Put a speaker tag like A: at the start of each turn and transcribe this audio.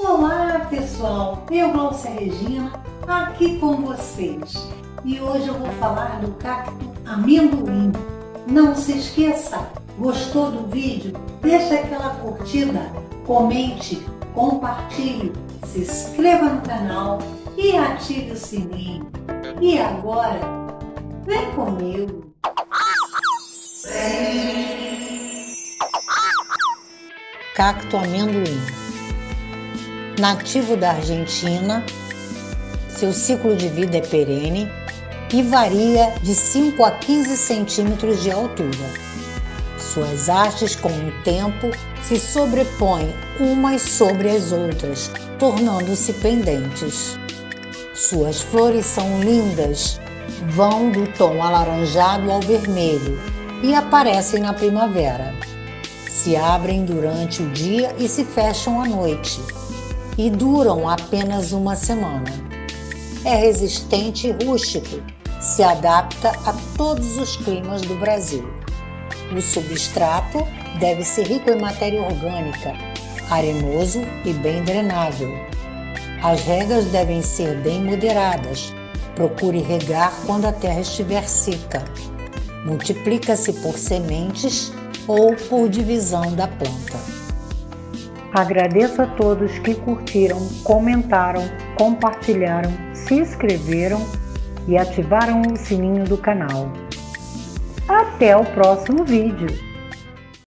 A: Olá pessoal, eu Glaucia Regina, aqui com vocês. E hoje eu vou falar do cacto amendoim. Não se esqueça, gostou do vídeo? Deixa aquela curtida, comente, compartilhe, se inscreva no canal e ative o sininho. E agora, vem comigo!
B: Cacto amendoim. Nativo da Argentina, seu ciclo de vida é perene e varia de 5 a 15 centímetros de altura. Suas hastes, com o tempo, se sobrepõem umas sobre as outras, tornando-se pendentes. Suas flores são lindas, vão do tom alaranjado ao vermelho e aparecem na primavera. Se abrem durante o dia e se fecham à noite, e duram apenas uma semana. É resistente e rústico, se adapta a todos os climas do Brasil. O substrato deve ser rico em matéria orgânica, arenoso e bem drenável. As regas devem ser bem moderadas. Procure regar quando a terra estiver seca. Multiplica-se por sementes ou por divisão da planta.
A: Agradeço a todos que curtiram, comentaram, compartilharam, se inscreveram e ativaram o sininho do canal. Até o próximo vídeo!